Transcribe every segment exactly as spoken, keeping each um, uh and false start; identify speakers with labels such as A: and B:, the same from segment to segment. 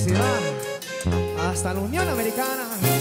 A: se va hasta la Unión Americana.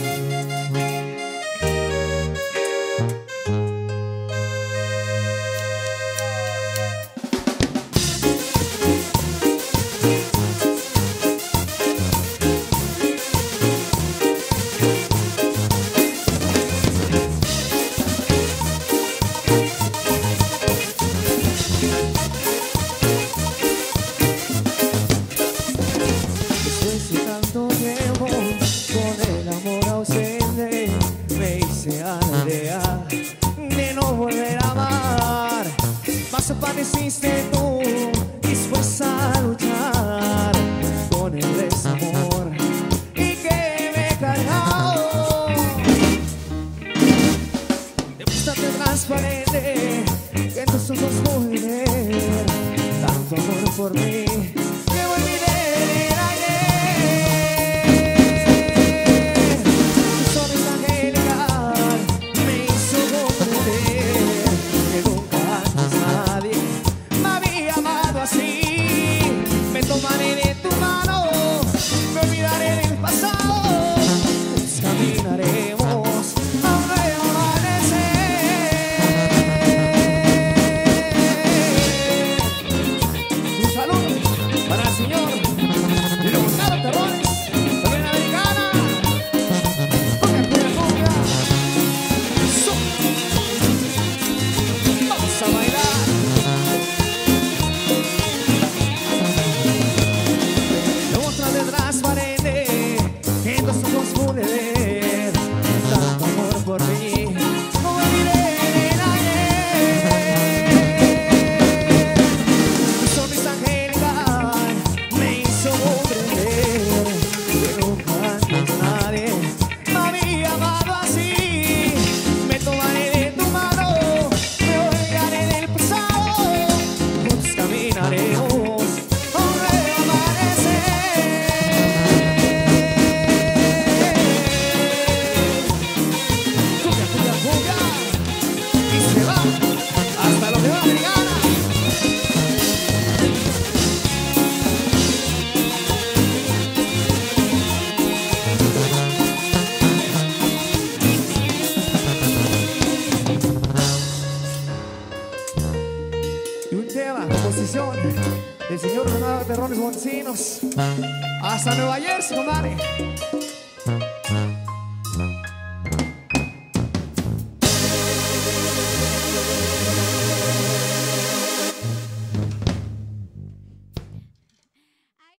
B: De no volver a amar, más apareciste tú, dispuesta a luchar con el desamor y que me he cargado. Demuéstrate transparente, que en tus ojos pude ver tanto amor por mí que me olvidé del aire. Tomaré de tu mano, me olvidaré del pasado, pues caminaremos a un nuevo amanecer. Un saludo para el señor Leonardo Terrones, Unión Americana. Cumbia, cumbia, cumbia. So. Vamos a bailar. Transparente, que en tus ojos pude ver tanto amor por mí, no me olvidé del ayer. Tu sonrisa angelical me hizo comprender que nunca antes nadie me había amado así. Me tomaré de tu mano, me olvidaré del pasado, juntos caminaremos. Hasta la Unión Americana. Y un tema, composición del señor Leonardo Terrones Montesinos. Hasta Nueva Jersey, compadre.